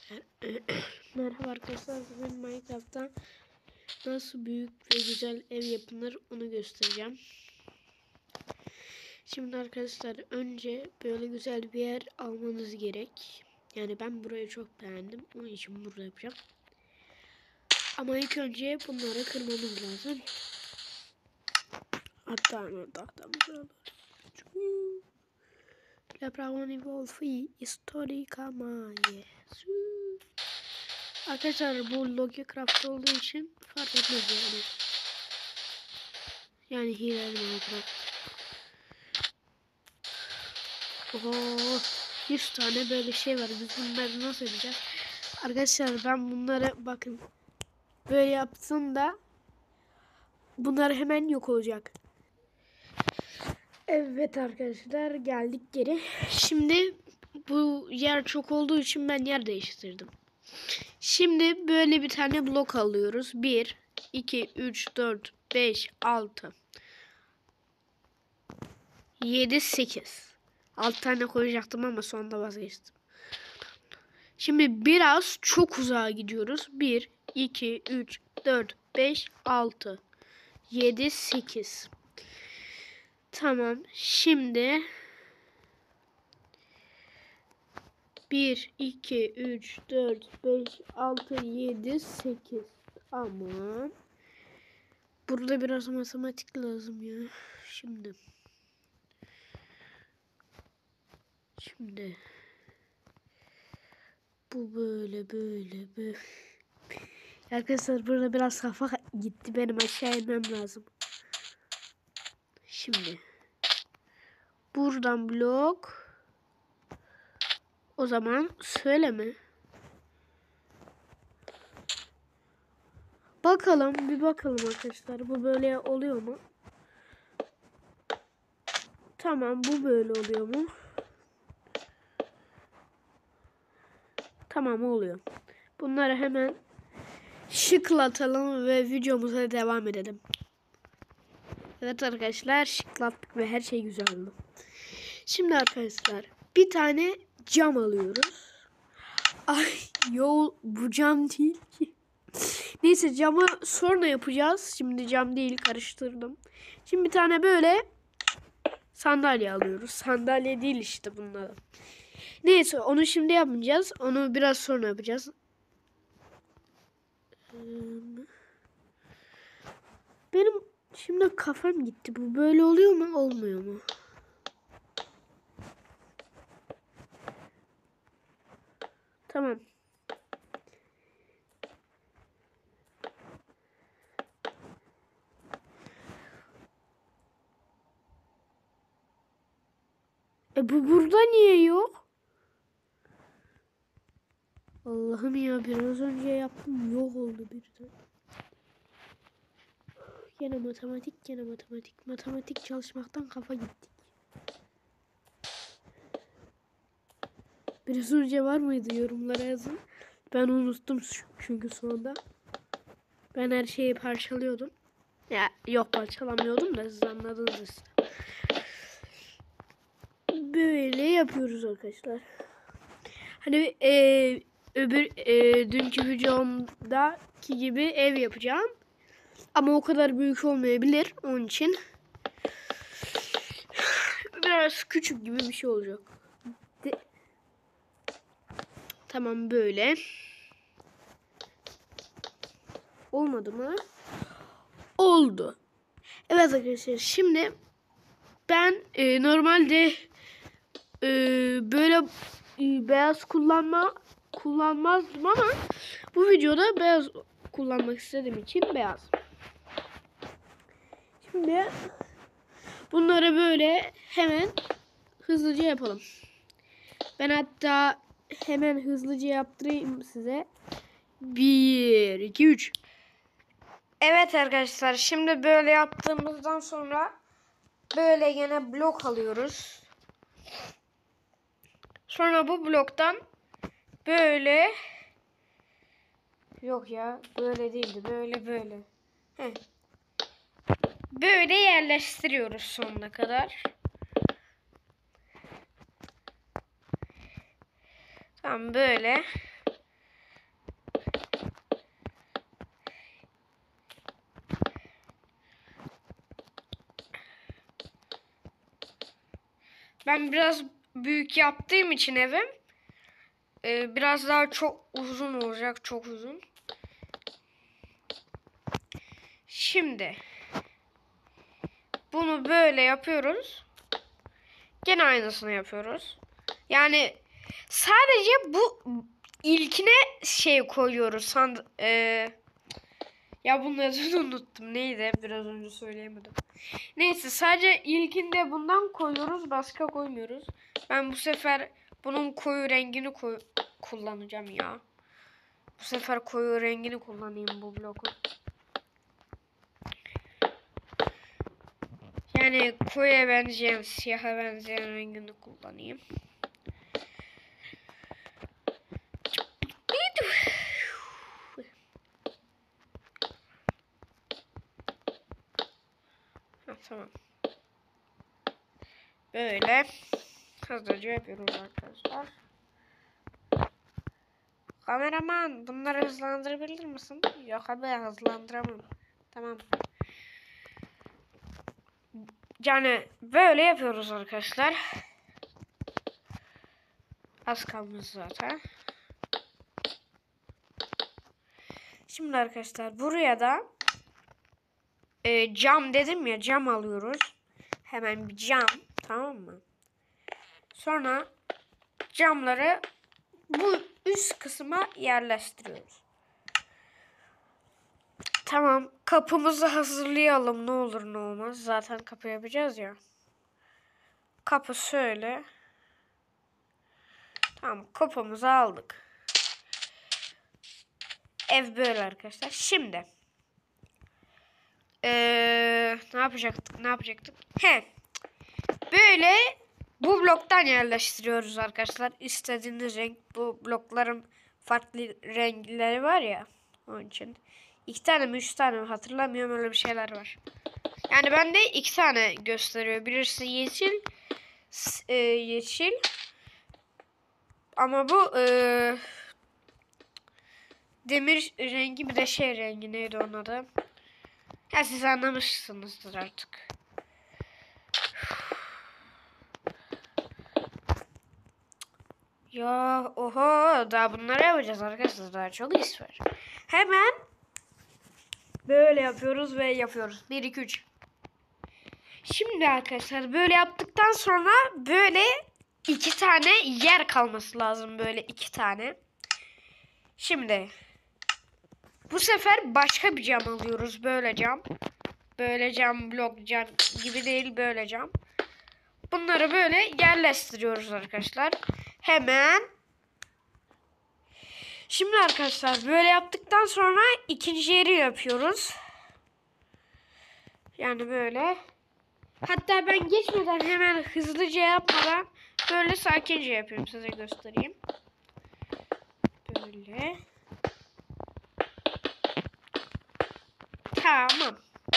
Merhaba arkadaşlar, bugün Minecraft'ta nasıl büyük ve güzel ev yapılır onu göstereceğim. Şimdi arkadaşlar önce böyle güzel bir yer almanız gerek. Yani ben burayı çok beğendim, onun için burada yapacağım. Ama ilk önce bunları kırmamız lazım. Hatta tahtamızı alalım. La Brownie Wolfie Historica Maya. Arkadaşlar bu Logicraft olduğu için fark etmez yani. Yani hileli Minecraft. Oho, 100 tane böyle şey var. Biz bunları nasıl yapacağız? Arkadaşlar ben bunları bakın böyle yaptım da bunlar hemen yok olacak. Evet arkadaşlar geldik geri. Şimdi bu yer çok olduğu için ben yer değiştirdim. Şimdi böyle bir tane blok alıyoruz. 1, 2, 3, 4, 5, 6, 7, 8. 6 tane koyacaktım ama sonunda vazgeçtim. Şimdi biraz çok uzağa gidiyoruz. 1, 2, 3, 4, 5, 6, 7, 8. Tamam. Şimdi 1, 2, 3, 4, 5, 6, 7, 8. Tamam. Burada biraz matematik lazım ya. Şimdi bu böyle. Arkadaşlar burada biraz kafa gitti. Benim aşağı inmem lazım. Şimdi buradan blok. O zaman söyleme. Bir bakalım arkadaşlar. Bu böyle oluyor mu? Tamam, bu böyle oluyor mu? Tamam, oluyor. Bunları hemen şıklatalım ve videomuza devam edelim. Evet arkadaşlar, şıklattık ve her şey güzel oldu. Şimdi arkadaşlar bir tane cam alıyoruz. Ay yol bu cam değil ki. Neyse camı sonra yapacağız. Şimdi cam değil, karıştırdım. Şimdi bir tane böyle sandalye alıyoruz. Sandalye değil işte bunlar. Neyse onu şimdi yapmayacağız. Onu biraz sonra yapacağız. Benim şimdi kafam gitti. Bu böyle oluyor mu olmuyor mu? Tamam. Bu burada niye yok? Allah'ım ya, biraz önce yaptım, yok oldu birden. Gene matematik. Matematik çalışmaktan kafa gittik. Biraz önce var mıydı, yorumlara yazın. Ben unuttum çünkü sonunda. Ben her şeyi parçalıyordum. Ya yok, parçalamıyordum da siz anladınız işte. Böyle yapıyoruz arkadaşlar. Hani dünkü videomdaki gibi ev yapacağım. Ama o kadar büyük olmayabilir. Onun için biraz küçük gibi bir şey olacak. Tamam, böyle. Olmadı mı? Oldu. Evet arkadaşlar, şimdi ben normalde böyle beyaz kullanmazdım ama bu videoda beyaz kullanmak istediğim için beyaz. Şimdi bunları böyle hemen hızlıca yapalım. Ben hatta hemen hızlıca yaptırayım size. 1, 2, 3. Evet arkadaşlar, şimdi böyle yaptığımızdan sonra böyle yine blok alıyoruz. Sonra bu bloktan böyle, yok ya böyle değildi, böyle. Heh. Böyle yerleştiriyoruz sonuna kadar. Tamam, böyle. Ben biraz büyük yaptığım için evim biraz daha çok uzun olacak. Çok uzun. Şimdi bunu böyle yapıyoruz. Gene aynısını yapıyoruz. Yani sadece bu ilkine şey koyuyoruz. Ya bunun adını unuttum. Neydi? Biraz önce söyleyemedim. Neyse sadece ilkinde bundan koyuyoruz. Başka koymuyoruz. Ben bu sefer bunun koyu rengini kullanacağım ya. Bu sefer koyu rengini kullanayım bu blokun. Yani koyuya benzeyen, siyaha benzeyen rengini kullanayım. Tamam. Böyle hızlıca yapıyoruz arkadaşlar. Kameraman, bunları hızlandırabilir misin? Yok abi, hızlandıramam. Tamam. Yani böyle yapıyoruz arkadaşlar. Az kalmış zaten. Şimdi arkadaşlar buraya da cam dedim ya, cam alıyoruz. Hemen bir cam, tamam mı? Sonra camları bu üst kısma yerleştiriyoruz. Tamam, kapımızı hazırlayalım, ne olur ne olmaz. Zaten kapı yapacağız ya. Kapı şöyle. Tamam, kapımızı aldık. Ev böyle arkadaşlar. Şimdi ne yapacaktık? Böyle bu bloktan yerleştiriyoruz arkadaşlar. İstediğiniz renk, bu blokların farklı renkleri var ya. Onun için 2 tane mi 3 tane mi hatırlamıyorum, öyle bir şeyler var. Yani bende 2 tane gösteriyor. Birisi yeşil, yeşil. Ama bu demir rengi, bir de şey rengi, neydi onun adı? Ya siz anlamışsınızdır artık. Ya oho, daha bunları yapacağız arkadaşlar, daha çok iş var. Hemen böyle yapıyoruz ve yapıyoruz. 1 2 3. Şimdi arkadaşlar böyle yaptıktan sonra böyle 2 tane yer kalması lazım, böyle 2 tane. Şimdi bu sefer başka bir cam alıyoruz, böyle cam. Böyle cam, blok cam gibi değil, böyle cam. Bunları böyle yerleştiriyoruz arkadaşlar. Hemen. Şimdi arkadaşlar böyle yaptıktan sonra ikinci yeri yapıyoruz. Yani böyle. Hatta ben geçmeden, hemen hızlıca yapmadan böyle sakince yapıyorum, size göstereyim. Böyle. Tamam.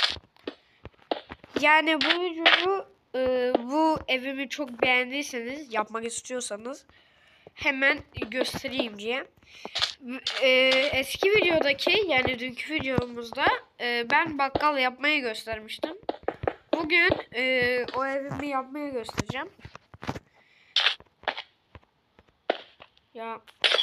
Yani bu videoyu, bu evimi çok beğendiyseniz, yapmak istiyorsanız hemen göstereyim diye. Eski videodaki, yani dünkü videomuzda ben bakkal yapmayı göstermiştim. Bugün o evimi yapmayı göstereceğim. Ya.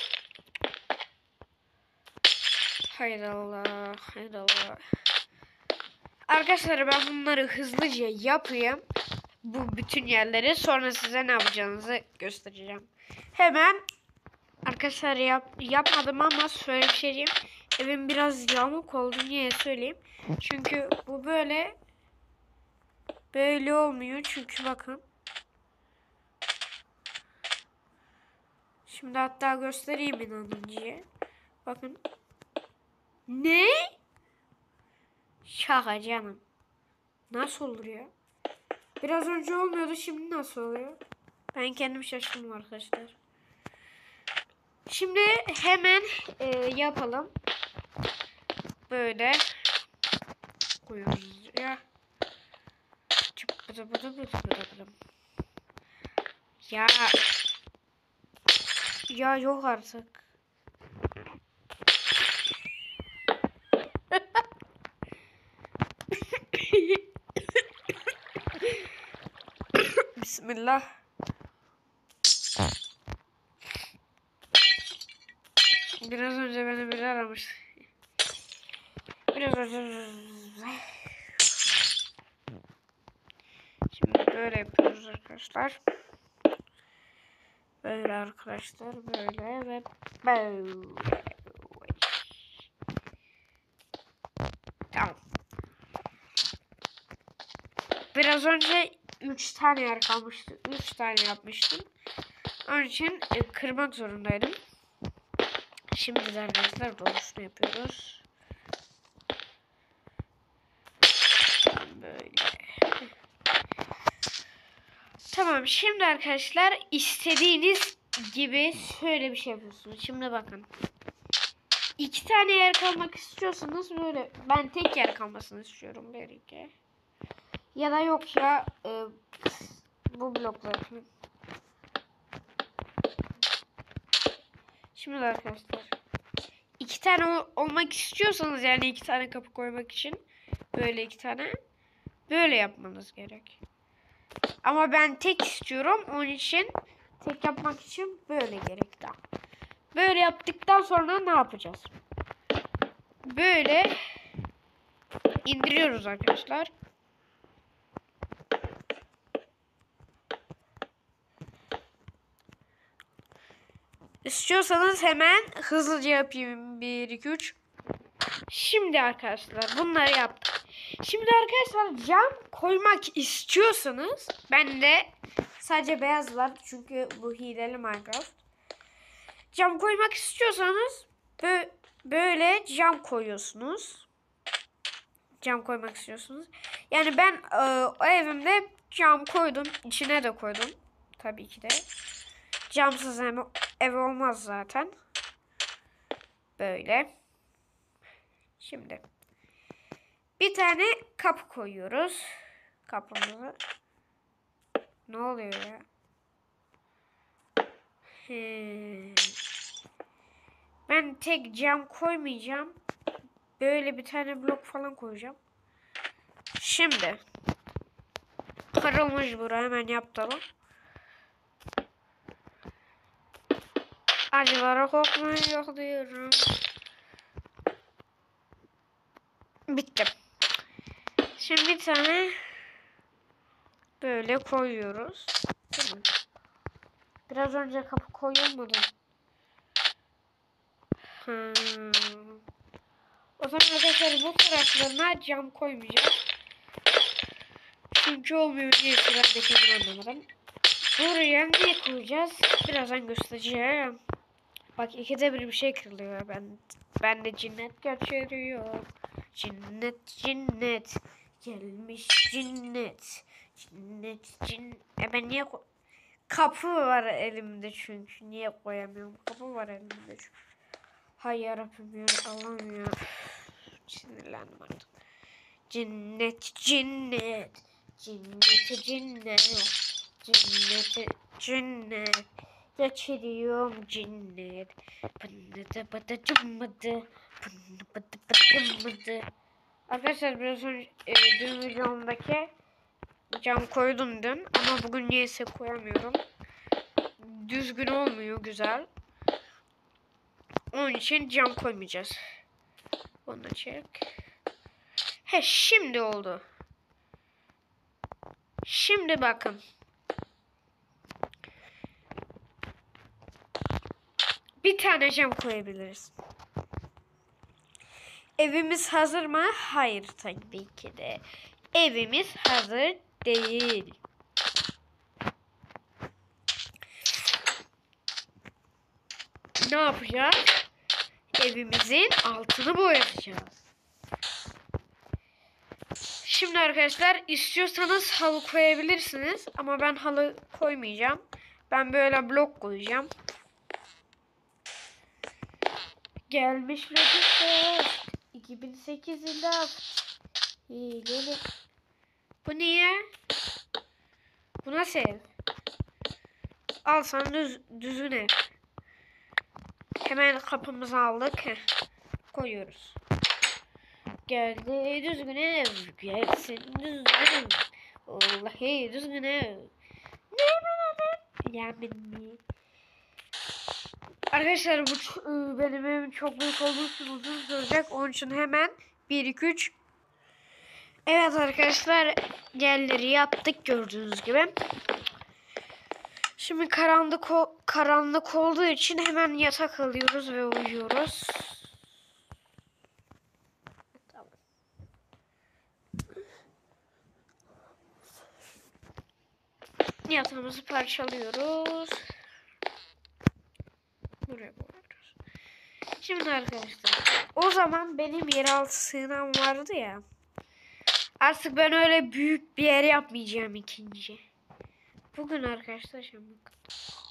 Hayrola, hayrola. Arkadaşlar ben bunları hızlıca yapayım. Bu bütün yerleri, sonra size ne yapacağınızı göstereceğim. Hemen arkadaşlar yapmadım ama şöyle bir şey diyeyim. Evim biraz yamuk oldu, niye söyleyeyim. Çünkü bu böyle olmuyor, çünkü bakın. Şimdi hatta göstereyim inanın diye. Bakın. Ne? Şaka canım. Nasıl olur ya? Biraz önce olmuyordu, şimdi nasıl oluyor? Ben kendim şaşırdım arkadaşlar. Şimdi hemen yapalım. Böyle koyuyoruz ya. Ya. Ya yok artık. Bismillah. Biraz önce beni biri aramış. Biraz önce. Şimdi böyle yapıyoruz arkadaşlar. Böyle arkadaşlar, böyle ve böyle. Tamam. Biraz önce 3 tane yer kalmıştı. 3 tane yapmıştım. Onun için kırmak zorundaydım. Şimdi de arkadaşlar doğrusunu yapıyoruz. Böyle. Tamam, şimdi arkadaşlar istediğiniz gibi şöyle bir şey yapıyorsunuz. Şimdi bakın. 2 tane yer kalmak istiyorsanız böyle, ben tek yer kalmasını istiyorum. 1, 2. Ya da yok ya bu bloklar. Şimdi arkadaşlar 2 tane olmak istiyorsanız, yani 2 tane kapı koymak için böyle 2 tane böyle yapmanız gerek. Ama ben tek istiyorum, onun için tek yapmak için böyle gerek daha. Böyle yaptıktan sonra ne yapacağız? Böyle indiriyoruz arkadaşlar. İstiyorsanız hemen hızlıca yapayım. 1, 2, 3. Şimdi arkadaşlar bunları yaptık. Şimdi arkadaşlar cam koymak istiyorsanız, ben de sadece beyaz var çünkü bu hileli Minecraft. Cam koymak istiyorsanız böyle cam koyuyorsunuz. Cam koymak istiyorsunuz. Yani ben o evimde cam koydum. İçine de koydum. Tabii ki de. Camsız ev olmaz zaten. Böyle. Şimdi bir tane kapı koyuyoruz. Kapımızı. Ne oluyor ya? Ben tek cam koymayacağım. Böyle bir tane blok falan koyacağım. Şimdi kırılmış buraya, hemen yaptıralım. Acılara korkmayı yok diyorum. Bitti. Şimdi bir tane böyle koyuyoruz. Tamam. Biraz önce kapı koyulmadı. O zaman arkadaşlar bu taraflarına cam koymayacağım. Çünkü olmuyor diye ben de kendim anlamadım. Buraya ne koyacağız? Birazdan göstereceğim. Bak, ikide bir şey kırılıyor. Ben de cinnet geçiriyor. Cinnet. Gelmiş cinnet. Ben niye kapı var elimde çünkü. Niye koyamıyorum? Kapı var elimde çünkü. Hay yarabbim ya, Allah'ım ya. Sinirlendim artık. Cinnet. Geçiriyorum cinnet. Arkadaşlar biraz önce dün videomdaki cam koydum dün, ama bugün niyeyse koyamıyorum. Düzgün olmuyor, güzel. Onun için cam koymayacağız. Onu da çek. He, şimdi oldu. Şimdi bakın. Bir tane cam koyabiliriz. Evimiz hazır mı? Hayır tabii ki de. Evimiz hazır değil. Ne yapacağız? Evimizin altını boyayacağız. Şimdi arkadaşlar istiyorsanız halı koyabilirsiniz. Ama ben halı koymayacağım. Ben böyle blok koyacağım. Gelmiş Reddit'te 2008 yılında. Bu niye? Bu nasıl ev? Al sana düzgün ev. Hemen kapımızı aldık. Koyuyoruz. Geldi düzgün ev. Gelsin düzgün ev. Vallahi düzgün ev. Ne yapalım? Yani Arkadaşlar benim evim çok büyük olduğu için uzun sürecek. Onun için hemen 1 2 3. Evet arkadaşlar, yerleri yaptık gördüğünüz gibi. Şimdi karanlık olduğu için hemen yatak alıyoruz ve uyuyoruz. Tamam. Yatağımızı parçalıyoruz. Buraya koyuyoruz. Şimdi arkadaşlar, o zaman benim yeraltı sığınağım vardı ya. Artık ben öyle büyük bir yer yapmayacağım ikinci. Bugün arkadaşlar şimdi bakın.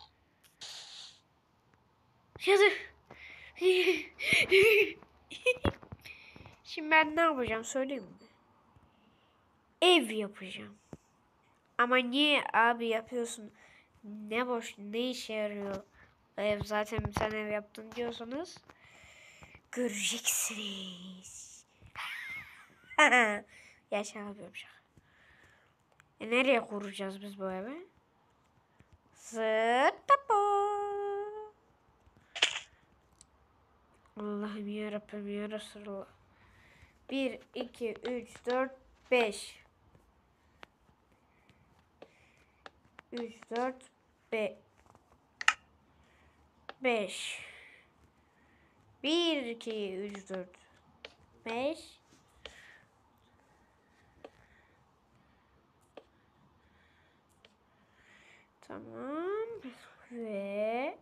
Şimdi ben ne yapacağım söyleyeyim mi? Ev yapacağım. Ama niye abi yapıyorsun? Ne boş, ne işe yarıyor? Ev zaten sen ev yaptın diyorsanız göreceksiniz. Ya şaka yapıyorum şaka. Nereye kuracağız biz bu evi? Allah'ım yarabbim ya Resulallah. 1, 2, 3, 4, 5. 3, 4, 5. 1, 2, 3, 4, 5. Tamam. Ve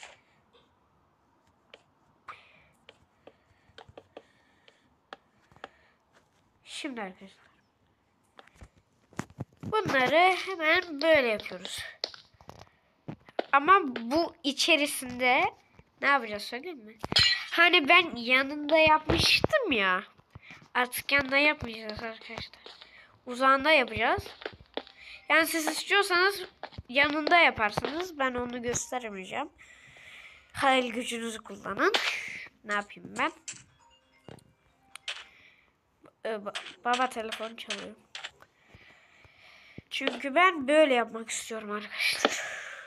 şimdi arkadaşlar, bunları hemen böyle yapıyoruz. Ama bu içerisinde ne yapacağız söyleyeyim mi? Hani ben yanında yapmıştım ya. Artık yanında yapmayacağız arkadaşlar. Uzağında yapacağız. Yani siz istiyorsanız yanında yaparsınız. Ben onu gösteremeyeceğim. Hayal gücünüzü kullanın. Ne yapayım ben? Baba telefon çalıyor. Çünkü ben böyle yapmak istiyorum arkadaşlar.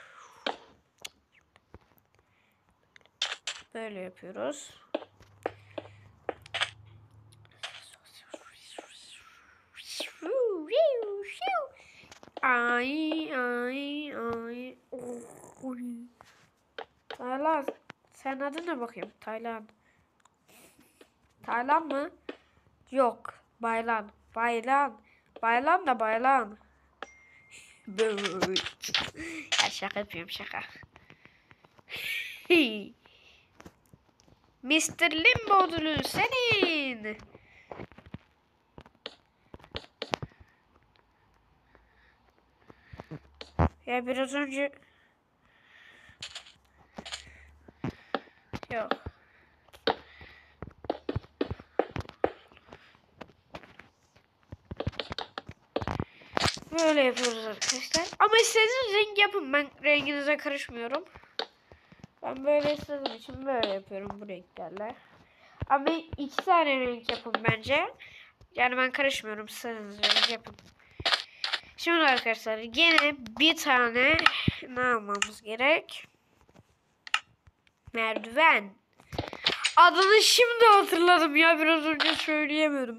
Böyle yapıyoruz. Ay. Taylan. Sen adı ne bakayım? Taylan. Taylan mı? Yok. Baylan. Baylan da baylan. Ya şaka yapıyorum şaka. Mr. Limbo ödülü senin. Ya biraz önce yok. Böyle yapıyoruz arkadaşlar. Ama istediğiniz renk yapın. Ben renginize karışmıyorum. Ben böyle istediğim için böyle yapıyorum bu renklerle. Ama 2 tane renk yapın bence. Yani ben karışmıyorum. İstediğiniz renk yapın. Şimdi arkadaşlar yine bir tane ne almamız gerek? Merdiven. Adını şimdi hatırladım ya. Biraz önce söyleyemiyordum.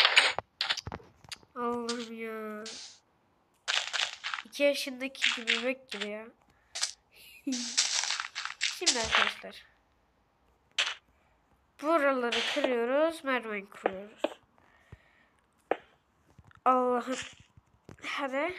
Allah'ım ya. 2 yaşındaki bebek gibi ya. Şimdi arkadaşlar. Buraları kırıyoruz. Merdiven kuruyoruz. Allah'ım. Hadi.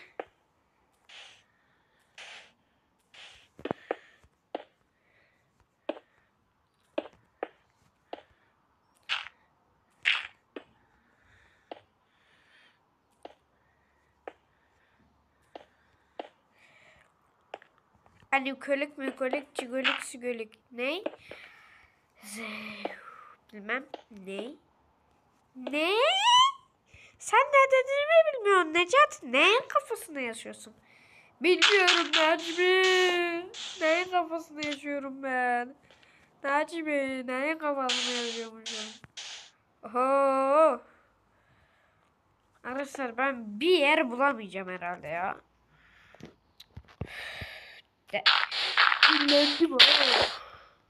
Hani kölük mükolük çigölük sigölük ne? Bilmem ne? Ne? Sen ne dediğimi bilmiyorsun Necat. Neyin kafasında yaşıyorsun? Bilmiyorum Necmi. Neyin kafasında yaşıyorum ben? Necmi neyin kafasında yaşıyormuşum? Oho. Arkadaşlar ben bir yer bulamayacağım herhalde ya. Dinlendim ha.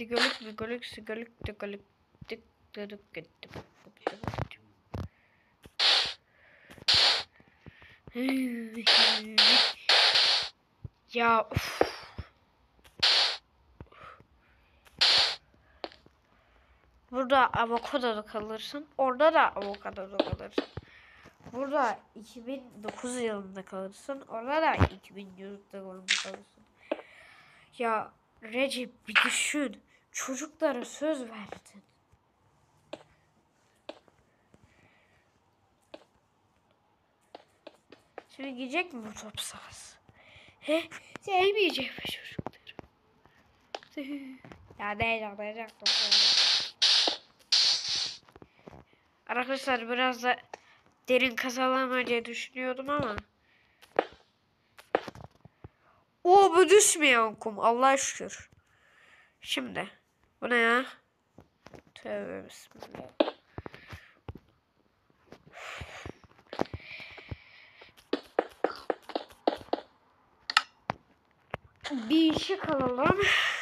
Hadi gölük mü gölükse gölük de gölük. Ya of. Burada avokado kalırsın. Orada da avokado kalırsın. Burada 2009 yılında kalırsın. Orada da 2000 yılında kalırsın. Ya Recep bir düşün. Çocuklara söz verdin. Şimdi gidecek mi bu top sahası? He? Sevmeyecek mi çocukları? Ya ne yapacaktım? Arkadaşlar biraz da derin kazanlama diye düşünüyordum ama. O bu düşmüyor kum. Allah'a şükür. Şimdi. Bu ne ya? Tövbe bismillah. Bir işe kalalım.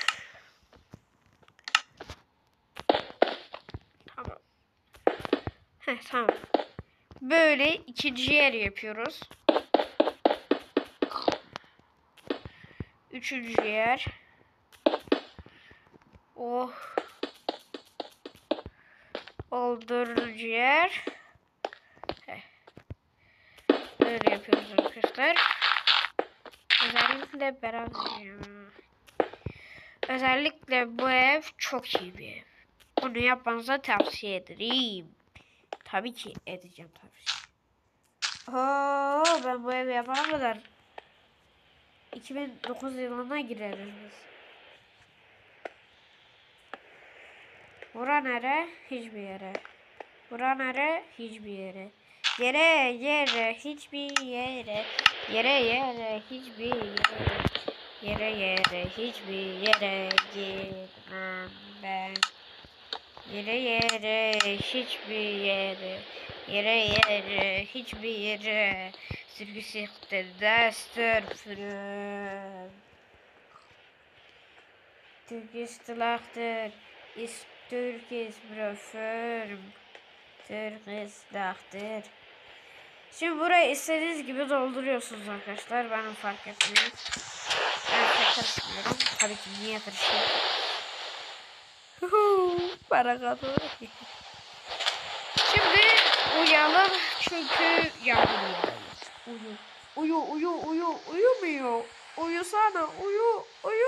Tamam. Tamam. Böyle ikinci yer yapıyoruz. Üçüncü yer. Oh. Dördüncü yer. Böyle yapıyoruz arkadaşlar. Özellikle beraber. Özellikle bu ev çok iyi bir ev. Bunu yapmanıza tavsiye ederim. Tabii ki edeceğim tabii ki. Ben bu evi yapana kadar 2009 yılına gireriz biz. Bura nere? Hiçbir yere. Bura nere? Hiçbir yere. Yere hiçbir yere. Yere hiçbir yere. Yere hiçbir yere gitmem ben. Yere hiçbir yere. Yere hiçbir yere. Sürgüsüktür destür fırın. Türkislahtır. Türkis bröfürm. Türkislahtır. Şimdi burayı istediğiniz gibi dolduruyorsunuz arkadaşlar. Benim fark etmiyor. Ben karışmıyorum. Tabii ki niye karışıyorum? Para kadar. Şimdi uyuyalım çünkü yağmur. Uyumuyor. Uyusana uyu.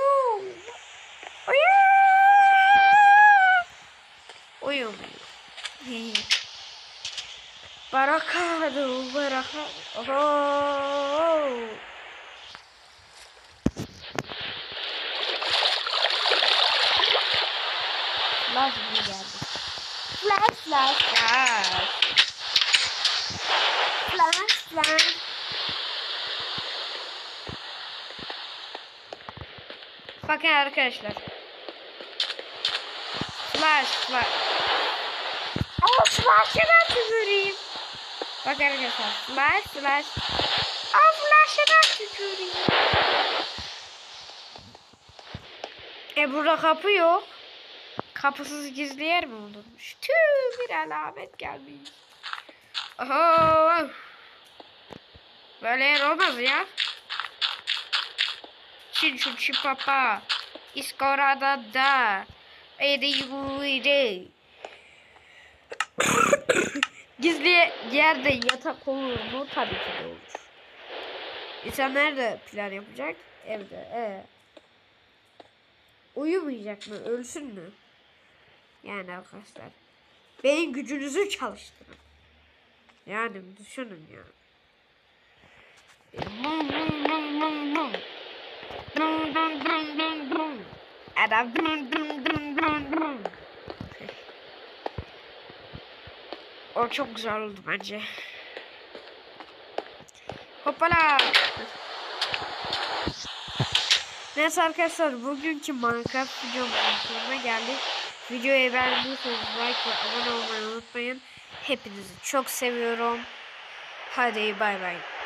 Uyumuyor. Barakado. Oh. Flash geldi. Flash. Bakın arkadaşlar. Flash. Flash'ı ben tüküreyim. Bak arkadaşlar. Flash. Flash'ı ben tüküreyim. Burada kapı yok. Kapısız gizli yer mi olurmuş? Tüh, bir alamet gelmiş. Oho. Böyle yer olmaz ya. Çin papa. İskorada da. Gizli yerde yatak olur mu? Tabii ki de olur. İnsan nerede plan yapacak? Evde. Uyumayacak mı? Ölsün mü? Yani arkadaşlar. Beyin gücünüzü çalıştırın. Yani düşünün ya. Adam o çok güzel oldu bence. Hoppala. Neyse arkadaşlar, bugünkü Minecraft videomuzun sonuna geldik. Videoyu beğendiyseniz like ve abone olmayı unutmayın. Hepinizi çok seviyorum. Hadi bay bay.